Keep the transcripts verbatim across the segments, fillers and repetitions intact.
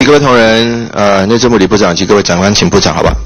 各位同仁，呃，内政部理部长及各位长官，请部长，好吧？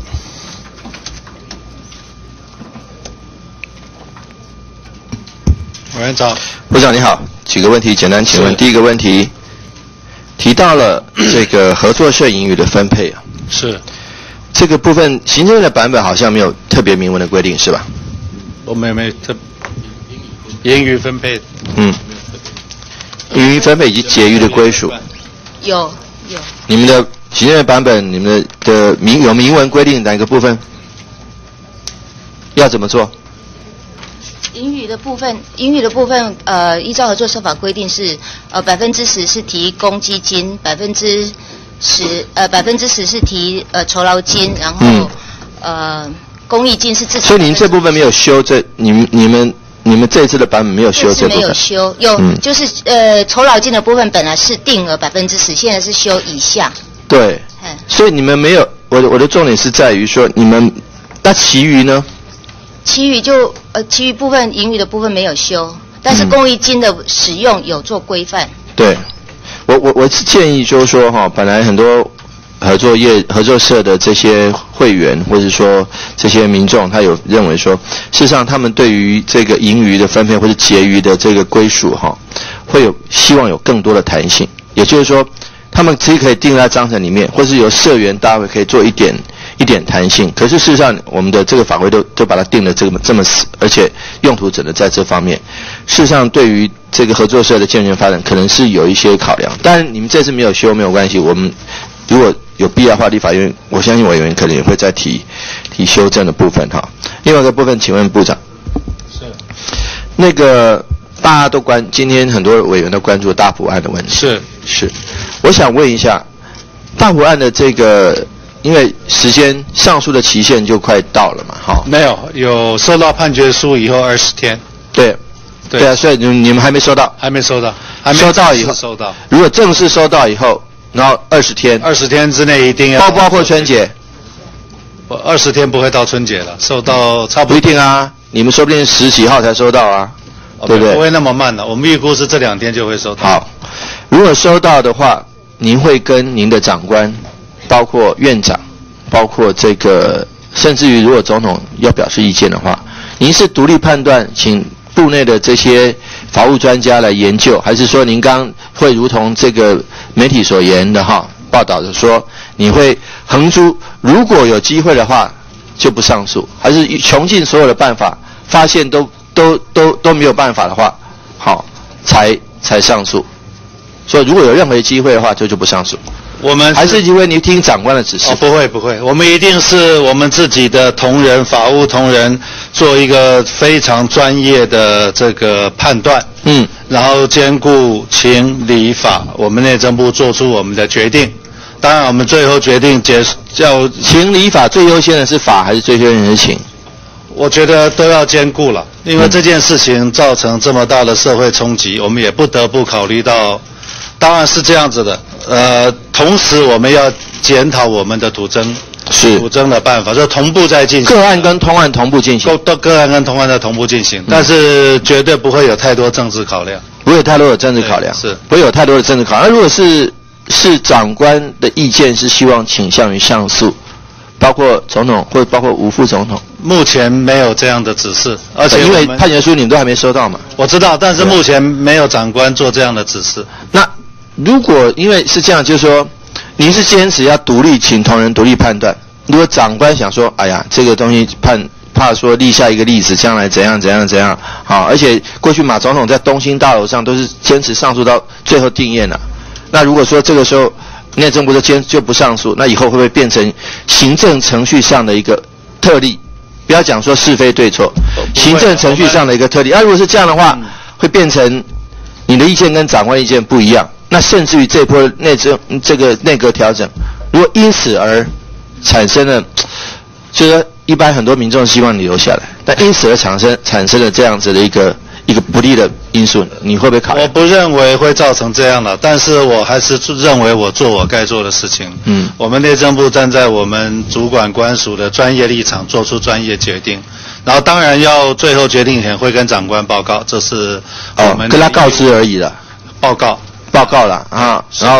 委员长， 部长你好，几个问题简单请问。第一个问题提到了这个合作社盈余的分配啊， 是这个部分行政院的版本好像没有特别明文的规定，是吧？ 我们没特盈余分配， 嗯，盈余分配以及结余的归属， 有有。 你们的行政院版本，你们的的明有明文规定哪一个部分要怎么做？ 盈余的部分，盈余的部分，呃，依照合作社法规定是，呃，百分之十是提公积金，百分之十，呃，百分之十是提呃酬劳金，然后、嗯、呃公益金是自己。 所以您这部分没有修正，你们你们你们这一次的版本没有修这部分。 没有修，有、嗯、就是呃酬劳金的部分本来是定额百分之十，现在是修以下。 对，嗯、所以你们没有，我的我的重点是在于说你们，那其余呢？ 其余就呃，其余部分盈余的部分没有修，但是公益金的使用有做规范。 嗯、对，我我我是建议就是说哈，本来很多合作业合作社的这些会员或者说这些民众，他有认为说，事实上他们对于这个盈余的分配或者结余的这个归属哈，会有希望有更多的弹性，也就是说，他们其实可以定在章程里面，或是由社员大会可以做一点。一点弹性，可是事实上，我们的这个法规都都把它定得这么这么死，而且用途只能在这方面。事实上，对于这个合作社的健全发展，可能是有一些考量。当然，你们这次没有修没有关系，我们如果有必要的话，立法院我相信委员可能也会再提提修正的部分哈。另外一个部分，请问部长，是那个大家都关，今天很多委员都关注大埔案的问题， 是是，我想问一下，大埔案的这个。因为时间上诉的期限就快到了嘛，哈。 没有，有收到判决书以后二十天。 对，对，对啊，所以你们你们还没收到？ 还没收到，还没收到以后收到。 如果正式收到以后，然后二十天， 二十天之内一定要。 包不包括春节？ 二十天不会到春节了，收到差不多。 不一定啊，你们说不定十几号才收到啊， 哦、 对不对？ 不会那么慢的，我们预估是这两天就会收到。 好，如果收到的话，您会跟您的长官。包括院长，包括这个，甚至于如果总统要表示意见的话，您是独立判断，请部内的这些法务专家来研究，还是说您刚会如同这个媒体所言的哈报道的说，你会横珠，如果有机会的话就不上诉，还是穷尽所有的办法，发现都都都都没有办法的话，好才才上诉。所以如果有任何机会的话，就就不上诉。 我们还是因为你听长官的指示？ 哦，不会不会，我们一定是我们自己的同仁，法务同仁做一个非常专业的这个判断，嗯，然后兼顾情理法，我们内政部做出我们的决定。当然，我们最后决定结叫情理法最优先的是法，还是最优先的是情？ 我觉得都要兼顾了，因为这件事情造成这么大的社会冲击，我们也不得不考虑到。当然是这样子的，呃，同时我们要检讨我们的图侦， 是图侦的办法，这同步在进行。 个案跟通案同步进行， 都个案跟通案的同步进行，嗯、但是绝对不会有太多政治考量， 不会有太多的政治考量， 是不会有太多的政治考量。那如果是是长官的意见是希望倾向于上诉，包括总统或者包括吴副总统。 目前没有这样的指示，而且因为判决书你们都还没收到嘛。 我知道，但是目前没有长官做这样的指示。 那如果因为是这样，就是说，您是坚持要独立，请同仁独立判断。如果长官想说，哎呀，这个东西判怕说立下一个例子，将来怎样怎样怎样，好，而且过去马总统在东兴大楼上都是坚持上诉到最后定谳了。那如果说这个时候内政部就坚就不上诉，那以后会不会变成行政程序上的一个特例？不要讲说是非对错，行政程序上的一个特例。那、啊、如果是这样的话，嗯、会变成你的意见跟长官意见不一样。那甚至于这波内政这个内阁调整，如果因此而产生了，就是说一般很多民众希望你留下来，但因此而产生产生了这样子的一个一个不利的因素，你会不会考虑？ 我不认为会造成这样的，但是我还是认为我做我该做的事情。嗯，我们内政部站在我们主管官署的专业立场，做出专业决定。然后当然要最后决定前会跟长官报告，这是我们、 哦、跟他告知而已了。 报告。 报告了啊，然后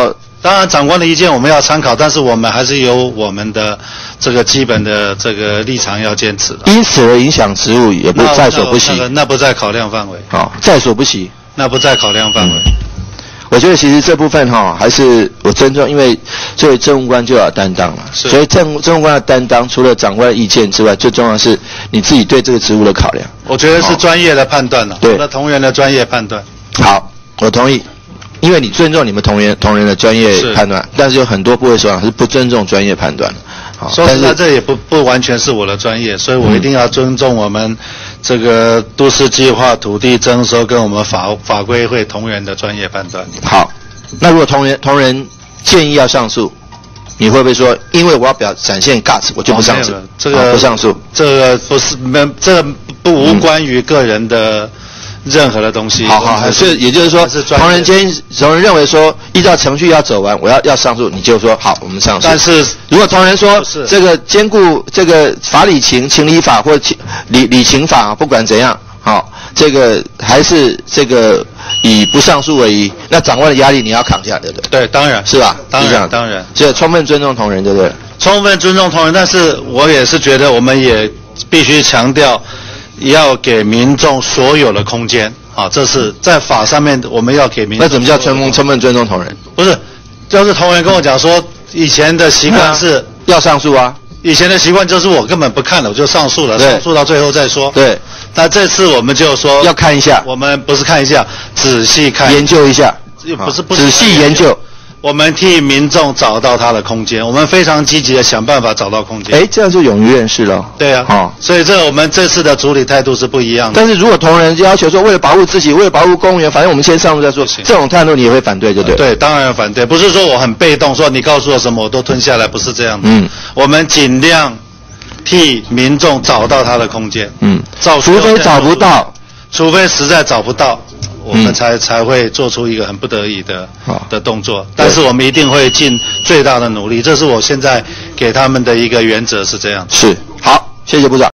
当然长官的意见我们要参考，但是我们还是有我们的这个基本的这个立场要坚持的。 因此而影响职务也不在所不惜。 那, 那, 那不在考量范围。 好、哦，在所不惜。 那不在考量范围。嗯， 我觉得其实这部分哈、哦，还是我尊重，因为作为政务官就要担当了。所以政政务官的担当，除了长官的意见之外，最重要的是你自己对这个职务的考量。 我觉得是专业的判断了、哦，对，那同仁的专业判断。 好，我同意。因为你尊重你们同仁同仁的专业判断，但是有很多部位首长是不尊重专业判断的。 好，说实在，这也不不完全是我的专业，所以我一定要尊重我们这个都市计划、土地征收跟我们法法规会同仁的专业判断。 好，那如果同仁同仁建议要上诉，你会不会说，因为我要表展现 guts， 我就不上诉？哦、 这个、 哦、不上诉， 这个不是没这个不无关于个人的。嗯任何的东西， 好好，所以也就是说，同仁间同仁认为说，依照程序要走完，我要要上诉，你就说好，我们上诉。 但是如果同仁说这个兼顾这个法理情、情理法或情理理情法，不管怎样，好，这个还是这个以不上诉为宜，那长官的压力你要扛下，对不对？ 对，当然是吧？ 当然当然， 所以充分尊重同仁，对不对？ 充分尊重同仁，但是我也是觉得我们也必须强调。要给民众所有的空间啊，这是在法上面我们要给民众。 那怎么叫充分充分尊重同仁？ 不是，就是同仁跟我讲说，以前的习惯是、 啊、要上诉啊。 以前的习惯就是我根本不看了，我就上诉了，上诉到最后再说。 对。 那这次我们就说要看一下， 我们不是看一下，仔细看， 研究一下， 不是不是仔细研究。 我们替民众找到他的空间，我们非常积极的想办法找到空间。 哎，这样就勇于认识了。 对啊，哦，所以这我们这次的处理态度是不一样的。 但是如果同仁要求说，为了保护自己，为了保护公务员，反正我们先上诉再说，这种态度你也会反对，对不对？ 对，当然反对，不是说我很被动，说你告诉我什么我都吞下来，不是这样的。嗯，我们尽量替民众找到他的空间。嗯， 除非找不到， 除非实在找不到。我们才、嗯、才会做出一个很不得已的的动作，但是我们一定会尽最大的努力，这是我现在给他们的一个原则，是这样。 是，好，谢谢部长。